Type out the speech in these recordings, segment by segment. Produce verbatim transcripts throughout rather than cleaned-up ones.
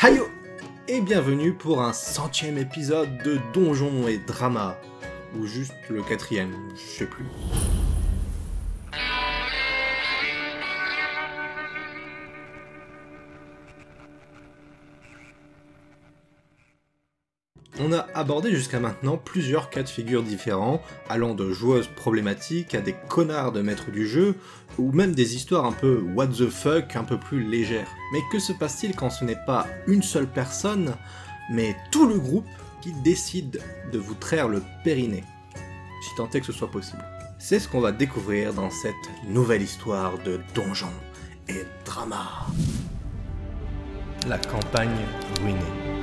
Hayo et bienvenue pour un centième épisode de Donjons et Drama, ou juste le quatrième, je sais plus. On a abordé jusqu'à maintenant plusieurs cas de figure différents, allant de joueuses problématiques à des connards de maîtres du jeu, ou même des histoires un peu what the fuck, un peu plus légères. Mais que se passe-t-il quand ce n'est pas une seule personne, mais tout le groupe qui décide de vous traire le périnée, si tant est que ce soit possible? C'est ce qu'on va découvrir dans cette nouvelle histoire de Donjons et Drama. La campagne ruinée.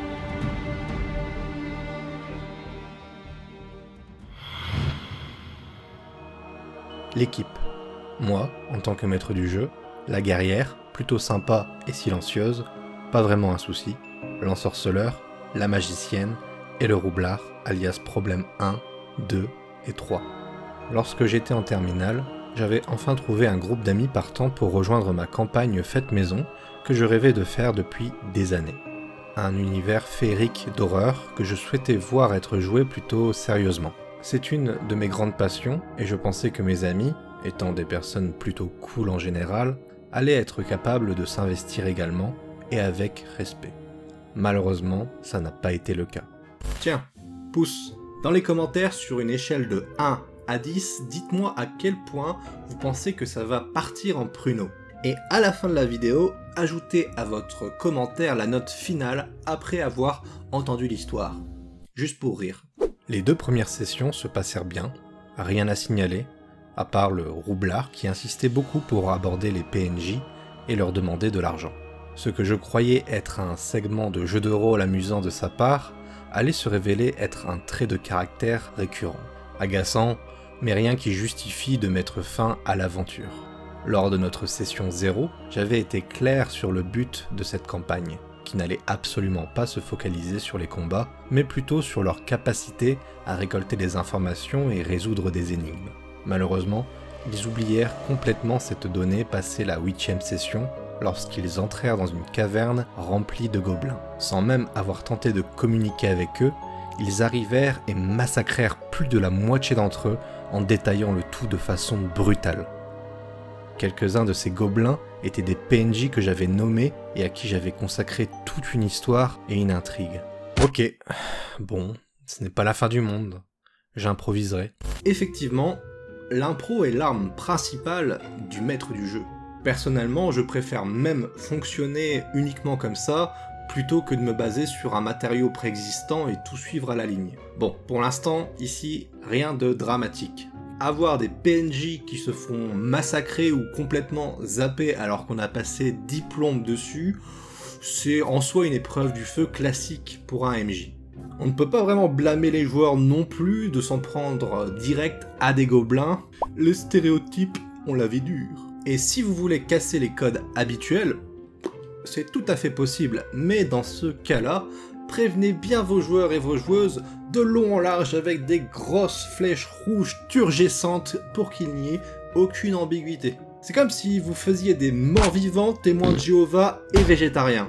L'équipe. Moi, en tant que maître du jeu, la guerrière, plutôt sympa et silencieuse, pas vraiment un souci, l'ensorceleur, la magicienne et le roublard, alias problème un, deux et trois. Lorsque j'étais en terminale, j'avais enfin trouvé un groupe d'amis partants pour rejoindre ma campagne faite maison que je rêvais de faire depuis des années. Un univers féerique d'horreur que je souhaitais voir être joué plutôt sérieusement. C'est une de mes grandes passions, et je pensais que mes amis, étant des personnes plutôt cool en général, allaient être capables de s'investir également, et avec respect. Malheureusement, ça n'a pas été le cas. Tiens, pouce, dans les commentaires sur une échelle de un à dix, dites-moi à quel point vous pensez que ça va partir en pruneau. Et à la fin de la vidéo, ajoutez à votre commentaire la note finale après avoir entendu l'histoire. Juste pour rire. Les deux premières sessions se passèrent bien, rien à signaler, à part le roublard qui insistait beaucoup pour aborder les P N J et leur demander de l'argent. Ce que je croyais être un segment de jeu de rôle amusant de sa part, allait se révéler être un trait de caractère récurrent. Agaçant, mais rien qui justifie de mettre fin à l'aventure. Lors de notre session zéro, j'avais été clair sur le but de cette campagne, qui n'allait absolument pas se focaliser sur les combats, mais plutôt sur leur capacité à récolter des informations et résoudre des énigmes. Malheureusement, ils oublièrent complètement cette donnée passée la huitième session, lorsqu'ils entrèrent dans une caverne remplie de gobelins. Sans même avoir tenté de communiquer avec eux, ils arrivèrent et massacrèrent plus de la moitié d'entre eux en détaillant le tout de façon brutale. Quelques-uns de ces gobelins étaient des P N J que j'avais nommés et à qui j'avais consacré toute une histoire et une intrigue. Ok, bon, ce n'est pas la fin du monde, j'improviserai. Effectivement, l'impro est l'arme principale du maître du jeu. Personnellement, je préfère même fonctionner uniquement comme ça, plutôt que de me baser sur un matériau préexistant et tout suivre à la ligne. Bon, pour l'instant, ici, rien de dramatique. Avoir des P N J qui se font massacrer ou complètement zapper alors qu'on a passé dix plombes dessus, c'est en soi une épreuve du feu classique pour un M J. On ne peut pas vraiment blâmer les joueurs non plus de s'en prendre direct à des gobelins, les stéréotypes ont la vie dure. Et si vous voulez casser les codes habituels, c'est tout à fait possible, mais dans ce cas-là, prévenez bien vos joueurs et vos joueuses de long en large avec des grosses flèches rouges turgescentes pour qu'il n'y ait aucune ambiguïté. C'est comme si vous faisiez des morts vivants, témoins de Jéhovah et végétariens.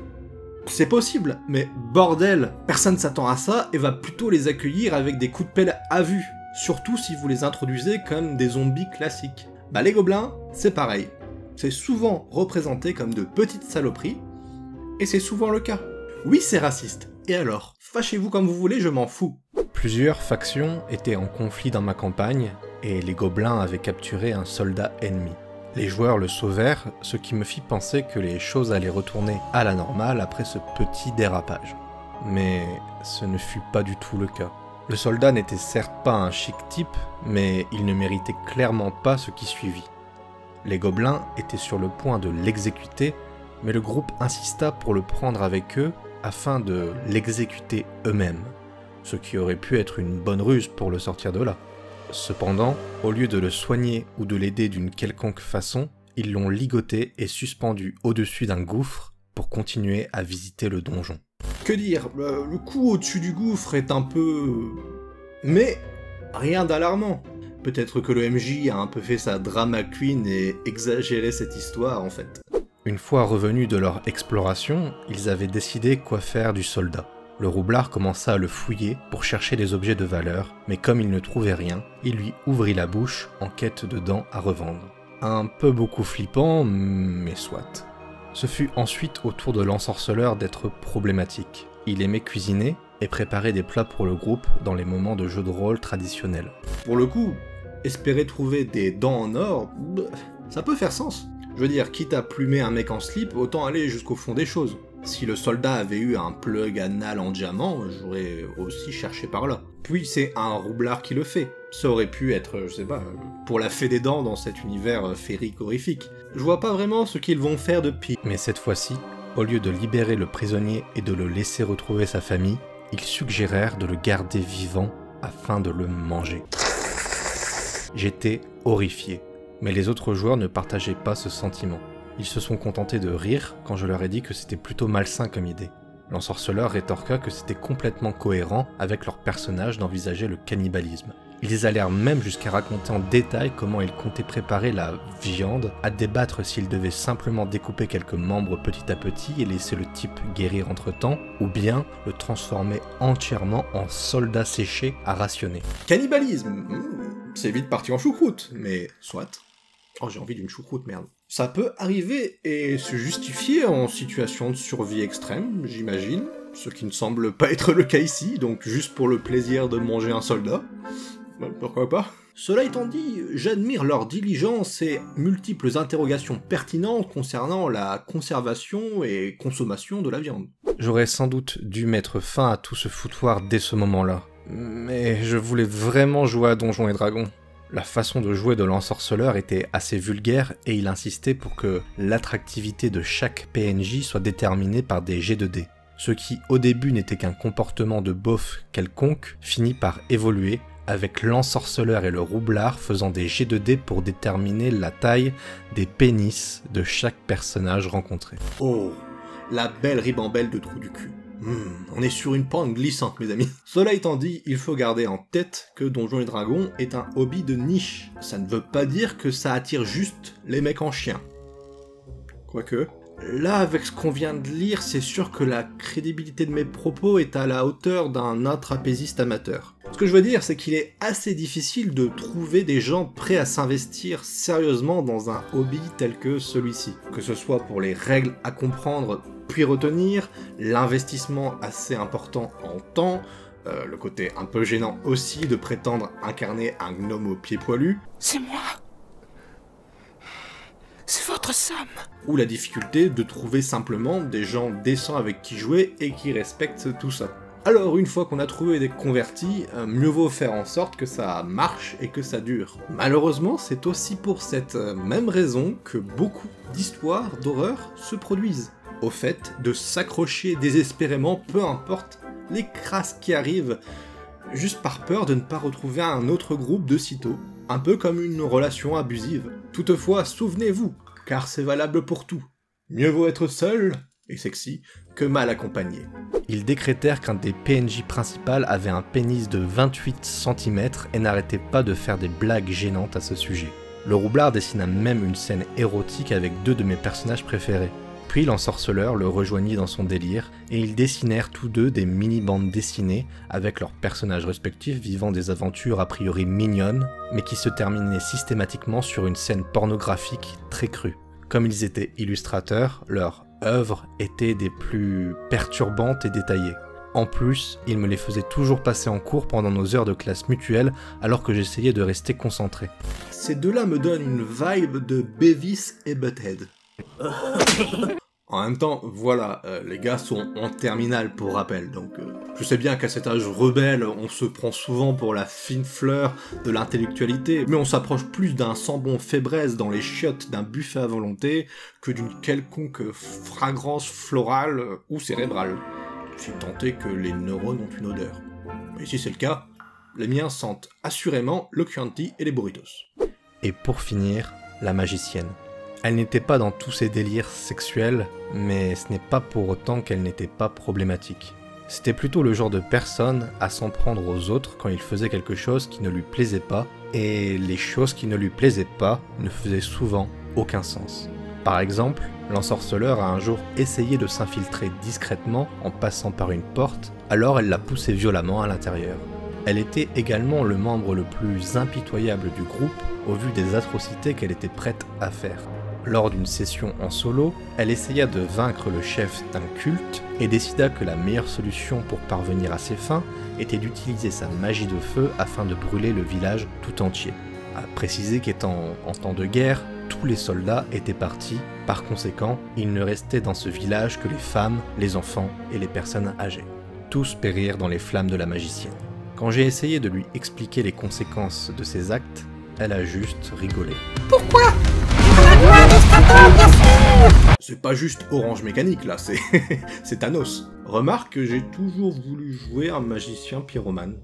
C'est possible, mais bordel, personne s'attend à ça et va plutôt les accueillir avec des coups de pelle à vue, surtout si vous les introduisez comme des zombies classiques. Bah les gobelins, c'est pareil. C'est souvent représenté comme de petites saloperies, et c'est souvent le cas. Oui, c'est raciste. Et alors? Fâchez-vous comme vous voulez, je m'en fous. Plusieurs factions étaient en conflit dans ma campagne, et les gobelins avaient capturé un soldat ennemi. Les joueurs le sauvèrent, ce qui me fit penser que les choses allaient retourner à la normale après ce petit dérapage. Mais ce ne fut pas du tout le cas. Le soldat n'était certes pas un chic type, mais il ne méritait clairement pas ce qui suivit. Les gobelins étaient sur le point de l'exécuter, mais le groupe insista pour le prendre avec eux afin de l'exécuter eux-mêmes, ce qui aurait pu être une bonne ruse pour le sortir de là. Cependant, au lieu de le soigner ou de l'aider d'une quelconque façon, ils l'ont ligoté et suspendu au-dessus d'un gouffre pour continuer à visiter le donjon. Que dire, le, le coup au-dessus du gouffre est un peu... mais rien d'alarmant. Peut-être que le M J a un peu fait sa drama queen et exagéré cette histoire en fait. Une fois revenus de leur exploration, ils avaient décidé quoi faire du soldat. Le roublard commença à le fouiller pour chercher des objets de valeur, mais comme il ne trouvait rien, il lui ouvrit la bouche en quête de dents à revendre. Un peu beaucoup flippant, mais soit. Ce fut ensuite au tour de l'ensorceleur d'être problématique. Il aimait cuisiner et préparer des plats pour le groupe dans les moments de jeux de rôle traditionnels. Pour le coup, espérer trouver des dents en or, ça peut faire sens. Je veux dire, quitte à plumer un mec en slip, autant aller jusqu'au fond des choses. Si le soldat avait eu un plug anal en diamant, j'aurais aussi cherché par là. Puis c'est un roublard qui le fait. Ça aurait pu être, je sais pas, pour la fée des dents dans cet univers féerique horrifique. Je vois pas vraiment ce qu'ils vont faire de pire. Mais cette fois-ci, au lieu de libérer le prisonnier et de le laisser retrouver sa famille, ils suggérèrent de le garder vivant afin de le manger. J'étais horrifié. Mais les autres joueurs ne partageaient pas ce sentiment. Ils se sont contentés de rire quand je leur ai dit que c'était plutôt malsain comme idée. L'ensorceleur rétorqua que c'était complètement cohérent avec leur personnage d'envisager le cannibalisme. Ils allèrent même jusqu'à raconter en détail comment ils comptaient préparer la viande, à débattre s'ils devaient simplement découper quelques membres petit à petit et laisser le type guérir entre-temps, ou bien le transformer entièrement en soldat séché à rationner. Cannibalisme, mmh, c'est vite parti en choucroute, mais soit. Oh, j'ai envie d'une choucroute, merde. Ça peut arriver et se justifier en situation de survie extrême, j'imagine, ce qui ne semble pas être le cas ici, donc juste pour le plaisir de manger un soldat. Pourquoi pas? Cela étant dit, j'admire leur diligence et multiples interrogations pertinentes concernant la conservation et consommation de la viande. J'aurais sans doute dû mettre fin à tout ce foutoir dès ce moment-là, mais je voulais vraiment jouer à Donjons et Dragons. La façon de jouer de l'ensorceleur était assez vulgaire et il insistait pour que l'attractivité de chaque P N J soit déterminée par des jets de dés. Ce qui au début n'était qu'un comportement de beauf quelconque finit par évoluer, avec l'ensorceleur et le roublard faisant des jets de dés pour déterminer la taille des pénis de chaque personnage rencontré. Oh, la belle ribambelle de trous du cul. Mmh, on est sur une pente glissante, mes amis. Cela étant dit, il faut garder en tête que Donjons et Dragons est un hobby de niche. Ça ne veut pas dire que ça attire juste les mecs en chien. Quoique... Là, avec ce qu'on vient de lire, c'est sûr que la crédibilité de mes propos est à la hauteur d'un intrapésiste amateur. Ce que je veux dire, c'est qu'il est assez difficile de trouver des gens prêts à s'investir sérieusement dans un hobby tel que celui-ci. Que ce soit pour les règles à comprendre puis retenir, l'investissement assez important en temps, euh, le côté un peu gênant aussi de prétendre incarner un gnome aux pieds poilus. C'est moi! C'est votre Sam! Ou la difficulté de trouver simplement des gens décents avec qui jouer et qui respectent tout ça. Alors une fois qu'on a trouvé des convertis, euh, mieux vaut faire en sorte que ça marche et que ça dure. Malheureusement, c'est aussi pour cette euh, même raison que beaucoup d'histoires d'horreur se produisent. Au fait de s'accrocher désespérément, peu importe les crasses qui arrivent, juste par peur de ne pas retrouver un autre groupe de sitôt. Un peu comme une relation abusive. Toutefois, souvenez-vous, car c'est valable pour tout. Mieux vaut être seul, et sexy, que mal accompagné. Ils décrétèrent qu'un des P N J principales avait un pénis de vingt-huit centimètres et n'arrêtait pas de faire des blagues gênantes à ce sujet. Le roublard dessina même une scène érotique avec deux de mes personnages préférés. Puis l'ensorceleur le rejoignit dans son délire, et ils dessinèrent tous deux des mini-bandes dessinées avec leurs personnages respectifs vivant des aventures a priori mignonnes, mais qui se terminaient systématiquement sur une scène pornographique très crue. Comme ils étaient illustrateurs, leurs œuvres étaient des plus perturbantes et détaillées. En plus, ils me les faisaient toujours passer en cours pendant nos heures de classe mutuelle alors que j'essayais de rester concentré. Ces deux-là me donnent une vibe de Beavis et Butthead. En même temps, voilà, euh, les gars sont en terminale pour rappel, donc euh, je sais bien qu'à cet âge rebelle, on se prend souvent pour la fine fleur de l'intellectualité, mais on s'approche plus d'un sambon fébraise dans les chiottes d'un buffet à volonté que d'une quelconque fragrance florale ou cérébrale. Si tant est que les neurones ont une odeur. Et si c'est le cas, les miens sentent assurément le Chianti et les burritos. Et pour finir, la magicienne. Elle n'était pas dans tous ses délires sexuels, mais ce n'est pas pour autant qu'elle n'était pas problématique. C'était plutôt le genre de personne à s'en prendre aux autres quand il faisait quelque chose qui ne lui plaisait pas, et les choses qui ne lui plaisaient pas ne faisaient souvent aucun sens. Par exemple, l'ensorceleur a un jour essayé de s'infiltrer discrètement en passant par une porte, alors elle l'a poussé violemment à l'intérieur. Elle était également le membre le plus impitoyable du groupe au vu des atrocités qu'elle était prête à faire. Lors d'une session en solo, elle essaya de vaincre le chef d'un culte et décida que la meilleure solution pour parvenir à ses fins était d'utiliser sa magie de feu afin de brûler le village tout entier. À préciser qu'étant en temps de guerre, tous les soldats étaient partis, par conséquent, il ne restait dans ce village que les femmes, les enfants et les personnes âgées. Tous périrent dans les flammes de la magicienne. Quand j'ai essayé de lui expliquer les conséquences de ses actes, elle a juste rigolé. Pourquoi? C'est pas juste Orange Mécanique là, c'est c'est Thanos. Remarque que j'ai toujours voulu jouer un magicien pyromane.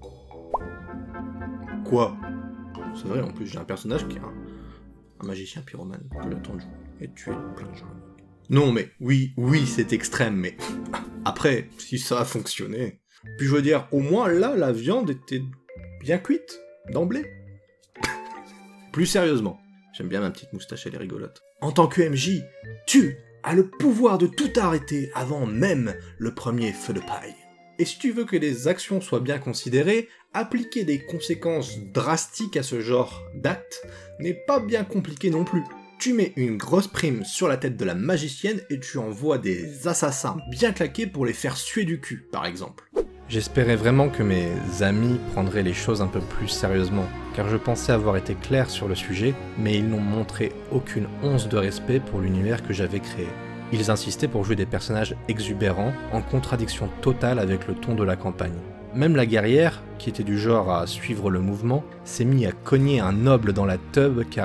Quoi? C'est vrai, en plus j'ai un personnage qui est un, un magicien pyromane que j'attends de jouer et de tuer plein de gens. Non mais, oui, oui c'est extrême, mais après, si ça a fonctionné... Puis je veux dire, au moins là, la viande était bien cuite, d'emblée. Plus sérieusement, j'aime bien ma petite moustache, elle est rigolote. En tant que M J, tu as le pouvoir de tout arrêter avant même le premier feu de paille. Et si tu veux que les actions soient bien considérées, appliquer des conséquences drastiques à ce genre d'acte n'est pas bien compliqué non plus. Tu mets une grosse prime sur la tête de la magicienne et tu envoies des assassins bien claqués pour les faire suer du cul, par exemple. J'espérais vraiment que mes amis prendraient les choses un peu plus sérieusement, car je pensais avoir été clair sur le sujet, mais ils n'ont montré aucune once de respect pour l'univers que j'avais créé. Ils insistaient pour jouer des personnages exubérants, en contradiction totale avec le ton de la campagne. Même la guerrière, qui était du genre à suivre le mouvement, s'est mis à cogner un noble dans la teub car,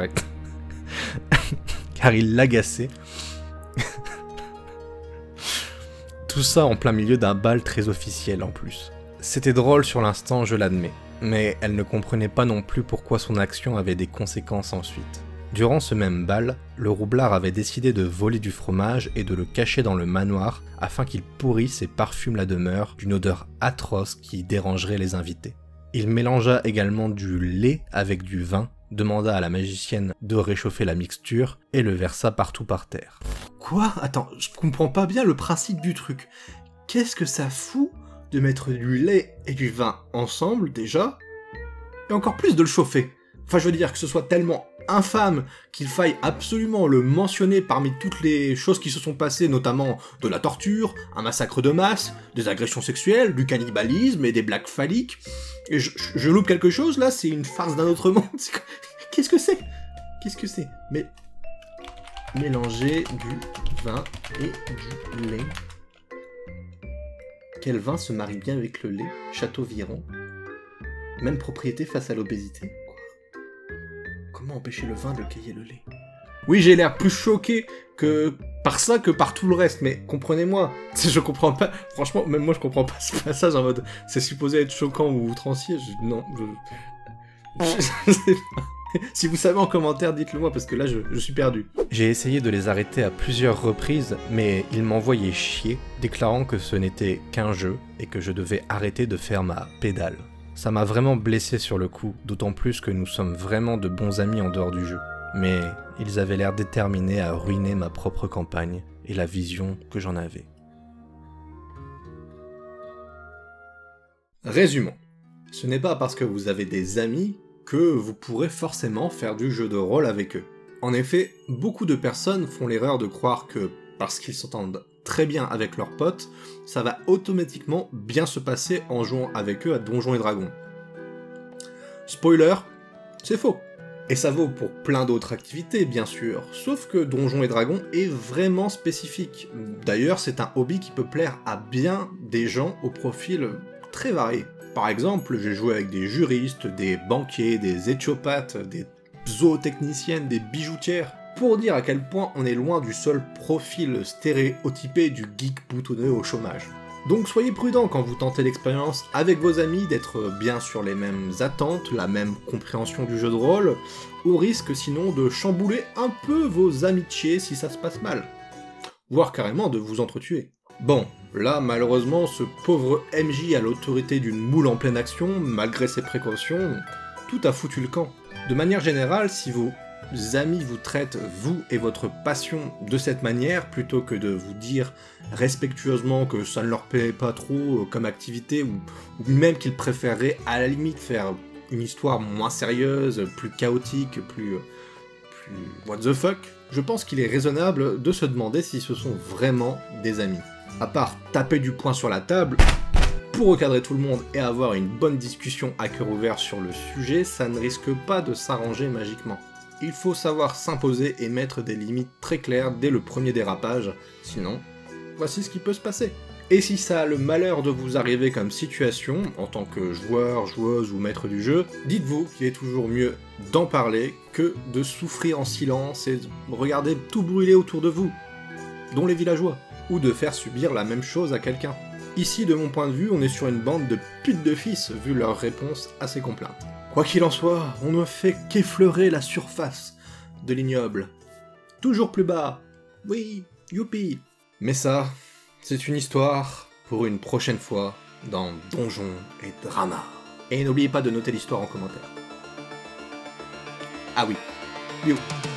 car il l'agaçait. Tout ça en plein milieu d'un bal très officiel en plus. C'était drôle sur l'instant, je l'admets, mais elle ne comprenait pas non plus pourquoi son action avait des conséquences ensuite. Durant ce même bal, le roublard avait décidé de voler du fromage et de le cacher dans le manoir afin qu'il pourrisse et parfume la demeure d'une odeur atroce qui dérangerait les invités. Il mélangea également du lait avec du vin, demanda à la magicienne de réchauffer la mixture et le versa partout par terre. Quoi? Attends, je comprends pas bien le principe du truc. Qu'est-ce que ça fout de mettre du lait et du vin ensemble déjà, et encore plus de le chauffer? Enfin, je veux dire que ce soit tellement infâme qu'il faille absolument le mentionner parmi toutes les choses qui se sont passées, notamment de la torture, un massacre de masse, des agressions sexuelles, du cannibalisme et des blagues phalliques. Et je, je, je loupe quelque chose là, c'est une farce d'un autre monde. Qu'est-ce que c'est? Qu'est-ce que c'est? Mais mélanger du vin et du lait. Quel vin se marie bien avec le lait? Château-Viron. Même propriété face à l'obésité. Comment empêcher le vin de cailler le lait? Oui, j'ai l'air plus choqué que par ça que par tout le reste, mais comprenez-moi, je comprends pas, franchement, même moi je comprends pas ce passage en mode, c'est supposé être choquant ou outrancier, je... non, je... je sais pas. Si vous savez en commentaire, dites-le moi, parce que là, je, je suis perdu. J'ai essayé de les arrêter à plusieurs reprises, mais ils m'envoyaient chier, déclarant que ce n'était qu'un jeu, et que je devais arrêter de faire ma pédale. Ça m'a vraiment blessé sur le coup, d'autant plus que nous sommes vraiment de bons amis en dehors du jeu. Mais ils avaient l'air déterminés à ruiner ma propre campagne, et la vision que j'en avais. Résumons. Ce n'est pas parce que vous avez des amis que vous pourrez forcément faire du jeu de rôle avec eux. En effet, beaucoup de personnes font l'erreur de croire que, parce qu'ils s'entendent très bien avec leurs potes, ça va automatiquement bien se passer en jouant avec eux à Donjons et Dragons. Spoiler, c'est faux. Et ça vaut pour plein d'autres activités, bien sûr, sauf que Donjons et Dragons est vraiment spécifique. D'ailleurs, c'est un hobby qui peut plaire à bien des gens au profil très varié. Par exemple, j'ai joué avec des juristes, des banquiers, des éthiopathes, des zootechniciennes, des bijoutières, pour dire à quel point on est loin du seul profil stéréotypé du geek boutonneux au chômage. Donc soyez prudents quand vous tentez l'expérience avec vos amis d'être bien sur les mêmes attentes, la même compréhension du jeu de rôle, au risque sinon de chambouler un peu vos amitiés si ça se passe mal, voire carrément de vous entretuer. Bon, là malheureusement ce pauvre M J à l'autorité d'une moule en pleine action, malgré ses précautions, tout a foutu le camp. De manière générale, si vous amis vous traitent, vous et votre passion, de cette manière, plutôt que de vous dire respectueusement que ça ne leur plaît pas trop comme activité, ou, ou même qu'ils préféreraient à la limite faire une histoire moins sérieuse, plus chaotique, plus... plus what the fuck, je pense qu'il est raisonnable de se demander si ce sont vraiment des amis. À part taper du poing sur la table, pour recadrer tout le monde et avoir une bonne discussion à cœur ouvert sur le sujet, ça ne risque pas de s'arranger magiquement. Il faut savoir s'imposer et mettre des limites très claires dès le premier dérapage, sinon, voici ce qui peut se passer. Et si ça a le malheur de vous arriver comme situation, en tant que joueur, joueuse ou maître du jeu, dites-vous qu'il est toujours mieux d'en parler que de souffrir en silence et de regarder tout brûler autour de vous, dont les villageois, ou de faire subir la même chose à quelqu'un. Ici, de mon point de vue, on est sur une bande de putes de fils, vu leur réponse à ces complaintes. Quoi qu'il en soit, on ne fait qu'effleurer la surface de l'ignoble. Toujours plus bas. Oui, youpi. Mais ça, c'est une histoire pour une prochaine fois dans Donjons et Drama. Et n'oubliez pas de noter l'histoire en commentaire. Ah oui, you.